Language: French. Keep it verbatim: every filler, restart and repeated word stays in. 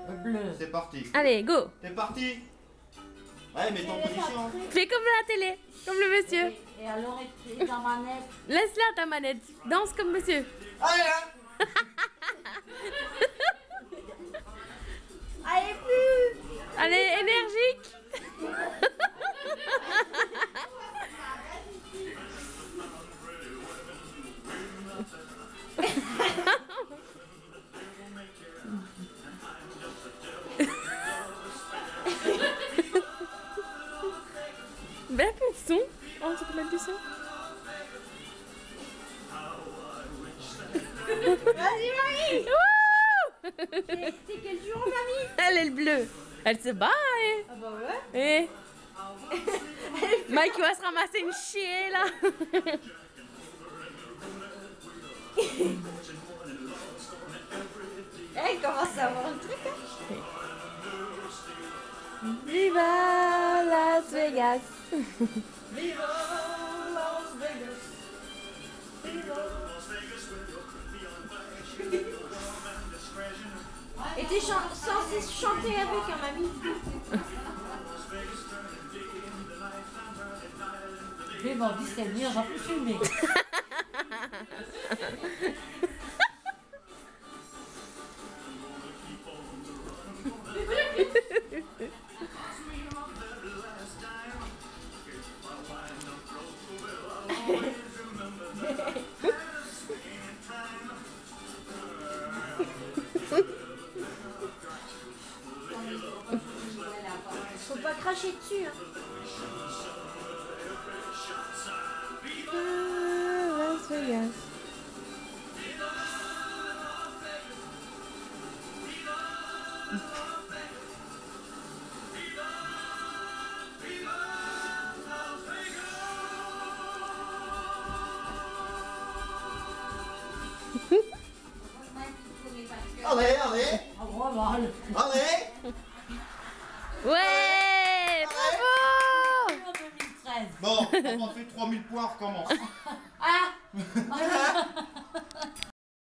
Bleu. C'est parti. Allez, go. T'es parti. Ouais, mets-toi en position. Fais comme la télé, comme le monsieur. Et, et alors, et, et ta manette. Laisse-la ta manette. Danse comme monsieur. Allez, hein. Allez, plus. Allez, énergique. Ben, un peu de son. Oh, tu peux mettre du son. Vas-y, Marie. Wouh. C'est quel jour, mamie? Elle est le bleu. Elle se bat, eh. Ah bah ouais. Eh. Mike va se ramasser une chier, là. Elle commence à avoir un truc, hein. Viva Las Vegas. Viva Las Vegas. Viva. Et t'es chan censé chanter avec, hein, mamie. Mais bon, dis c'est bien, on va plus filmer. Faut pas cracher dessus, hein. Las Vegas. Allez, allez. Ah, voilà. Allez. Ouais, bravo. En deux mille treize. Bon, on fait trois mille points, on recommence. Ah.